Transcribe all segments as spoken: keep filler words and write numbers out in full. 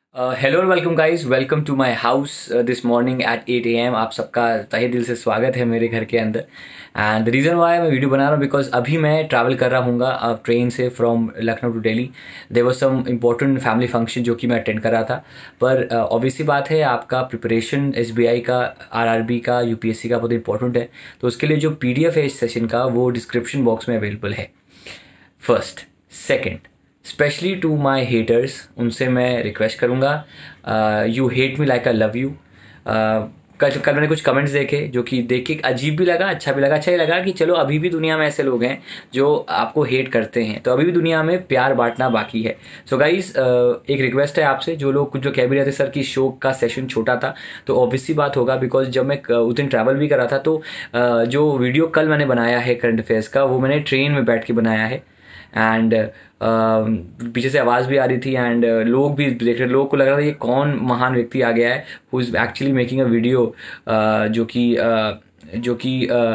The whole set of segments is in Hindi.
Hello and welcome guys, welcome to my house this morning at eight A M. आप सबका तहे दिल से स्वागत है मेरे घर के अंदर। एंड द रीज़न वाई मैं वीडियो बना रहा हूँ बिकॉज अभी मैं ट्रैवल कर रहा हूँ ट्रेन से from Lucknow to Delhi. There was some important family function जो कि मैं अटेंड कर रहा था। पर ऑब्वियसली uh, बात है, आपका प्रिपरेशन एस बी आई का, आर आर बी का, यू पी एस सी का बहुत इंपॉर्टेंट है। तो उसके लिए जो पी डी एफ है इस सेशन का वो डिस्क्रिप्शन बॉक्स में अवेलेबल है। First, second, especially to my haters, उनसे मैं रिक्वेस्ट करूँगा, you hate me like I love you. कल कल मैंने कुछ कमेंट्स देखे जो कि देख के अजीब भी लगा, अच्छा भी लगा। अच्छा ही लगा कि चलो अभी भी दुनिया में ऐसे लोग हैं जो आपको हेट करते हैं, तो अभी भी दुनिया में प्यार बांटना बाकी है। सो so गाइज, uh, एक रिक्वेस्ट है आपसे, जो लोग कुछ जो कह भी रहे थे सर कि शो का सेशन छोटा था, तो ऑब्वियसली बात होगा बिकॉज जब मैं उस दिन ट्रैवल भी कर रहा था तो uh, जो वीडियो कल मैंने बनाया है करंट अफेयर्स का, वो मैंने ट्रेन में बैठ के बनाया है। एंड uh, पीछे से आवाज़ भी आ रही थी एंड uh, लोग भी देख रहे, लोगों को लग रहा था ये कौन महान व्यक्ति आ गया है who is actually making a video जो कि uh, जो कि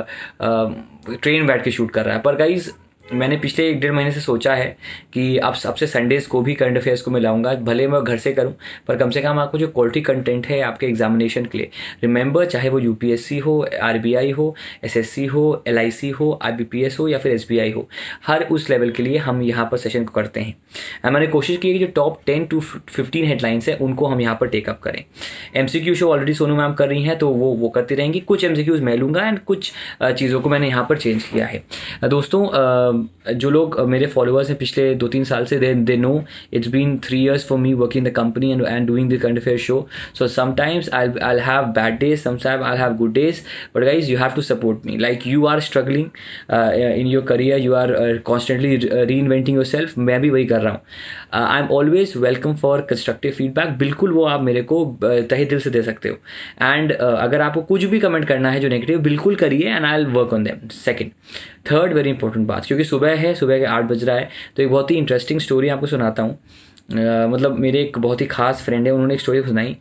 ट्रेन uh, uh, बैठ के शूट कर रहा है। पर गाइज, मैंने पिछले एक डेढ़ महीने से सोचा है कि अब अब से संडेज़ को भी करंट अफेयर्स को मैं लाऊंगा, भले मैं घर से करूं पर कम से कम आपको जो क्वालिटी कंटेंट है आपके एग्जामिनेशन के लिए, रिमेंबर, चाहे वो यू पी एस सी हो, आर बी आई हो, एस एस सी हो, एल आई सी हो, आई बी पी एस हो या फिर एस बी आई हो, हर उस लेवल के लिए हम यहाँ पर सेशन को करते हैं। मैंने कोशिश की है कि जो top ten to fifteen headlines हैं उनको हम यहाँ पर टेकअप करें। M C Q show already Sonu ma'am कर रही हैं तो वो वो करती रहेंगी। कुछ एम सी क्यूज़ मैं लूँगा एंड कुछ चीज़ों को मैंने यहाँ पर चेंज किया है। दोस्तों, जो लोग मेरे फॉलोअर्स हैं पिछले दो तीन साल से, they they know it's been three years for me working the company and and doing the current affair show. So sometimes I I have bad days, sometimes I have good days, but guys you have to support me. Like you are struggling in your career, you are constantly reinventing yourself, मैं भी वही कर रहा हूँ। I am always welcome for constructive feedback, बिल्कुल वो आप मेरे को तहे दिल से दे सकते हो। एंड uh, अगर आपको कुछ भी कमेंट करना है जो नेगेटिव, बिल्कुल करिए and I will work on them. Second, third very important बात, क्योंकि सुबह है, सुबह के आठ बज रहा है, तो एक बहुत ही इंटरेस्टिंग स्टोरी आपको सुनाता हूँ। uh, मतलब मेरे एक बहुत ही खास फ्रेंड है, उन्होंने एक स्टोरी सुनाई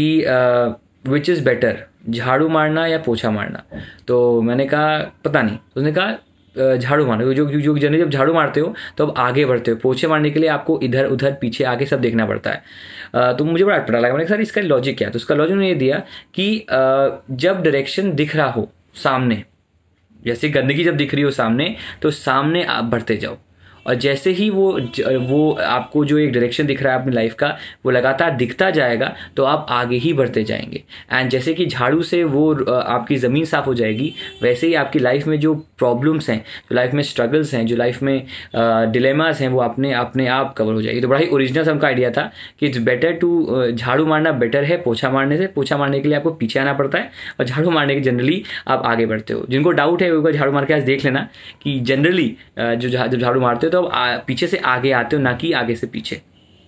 कि विच इज़ बेटर, झाड़ू मारना या पोछा मारना। तो मैंने कहा पता नहीं, उसने कहा झाड़ू मारना। जो जो जो जनरली जब झाड़ू मारते हो तो अब आगे बढ़ते हो, पोछे मारने के लिए आपको इधर उधर पीछे आगे सब देखना पड़ता है। तो मुझे बड़ा अटपटा लगा। मैंने कहा सर इसका लॉजिक क्या है? तो उसका लॉजिक उन्होंने ये दिया कि जब डायरेक्शन दिख रहा हो सामने, जैसे गंदगी जब दिख रही हो सामने, तो सामने आप बढ़ते जाओ, और जैसे ही वो वो आपको जो एक डायरेक्शन दिख रहा है अपनी लाइफ का, वो लगातार दिखता जाएगा तो आप आगे ही बढ़ते जाएंगे। एंड जैसे कि झाड़ू से वो आपकी ज़मीन साफ़ हो जाएगी, वैसे ही आपकी लाइफ में जो प्रॉब्लम्स हैं, जो लाइफ में स्ट्रगल्स हैं, जो लाइफ में डिलेमास हैं, वो अपने अपने आप कवर हो जाएगी। तो बड़ा ही ओरिजिनल सबका आइडिया था कि इट्स बेटर टू, झाड़ू मारना बेटर है पोछा मारने से। पोछा मारने के लिए आपको पीछे आना पड़ता है और झाड़ू मारने के जनरली आप आगे बढ़ते हो। जिनको डाउट है वो झाड़ू मार के आज देख लेना कि जनरली जो झाड़ू मारते हो तो अब पीछे से आगे आते हो, ना कि आगे से पीछे।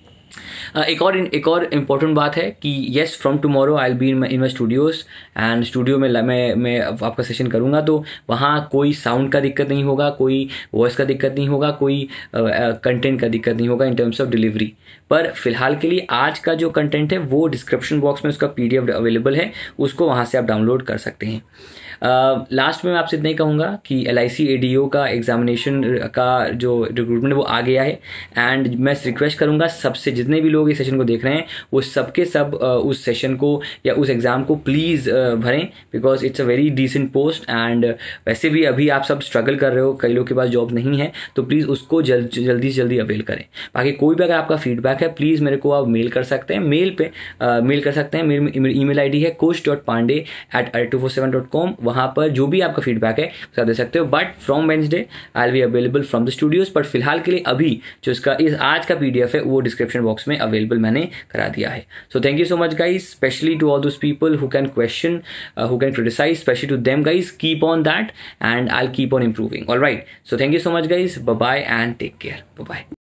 एक और एक और इम्पॉर्टेंट बात है कि yes, from tomorrow I will be in my studios, and studio में मैं मैं आपका सेशन करूँगा, तो वहाँ कोई साउंड का दिक्कत नहीं होगा, कोई वॉइस का दिक्कत नहीं होगा, कोई कंटेंट का दिक्कत नहीं होगा इन टर्म्स ऑफ डिलीवरी। पर फिलहाल के लिए आज का जो कंटेंट है वो डिस्क्रिप्शन बॉक्स में उसका पी डी एफ अवेलेबल है, उसको वहाँ से आप डाउनलोड कर सकते हैं। लास्ट uh, में मैं आपसे इतना ही कहूँगा कि L I C A D O का एग्जामिनेशन का जो रिक्रूटमेंट वो आ गया है, एंड मैं रिक्वेस्ट करूँगा सबसे, जितने भी लोग इस सेशन को देख रहे हैं वो सबके सब uh, उस सेशन को या उस एग्ज़ाम को प्लीज़ uh, भरें, because it's a very decent post. And वैसे भी अभी आप सब स्ट्रगल कर रहे हो, कई लोग के पास जॉब नहीं है, तो प्लीज़ उसको जल्द जल्दी से जल्दी अवेल करें। बाकी कोई भी अगर आपका फीडबैक है, प्लीज़ मेरे को आप मेल कर सकते हैं, मेल पे मेल uh, कर सकते हैं। मेरी ई मेल आई डी है coach dot Pandey at I two four seven dot com. वहाँ पर जो भी आपका फीडबैक है उसका दे सकते हो। But from Wednesday I will be available from the studios. But फिलहाल के लिए अभी जो इसका इस आज का पीडीएफ है वो डिस्क्रिप्शन बॉक्स में अवेलेबल मैंने करा दिया है। So thank you so much guys, especially to all those people who can question, who can criticise, especially to them guys, keep on that and I will keep on improving. All right, so thank you so much guys, bye bye and take care, bye bye.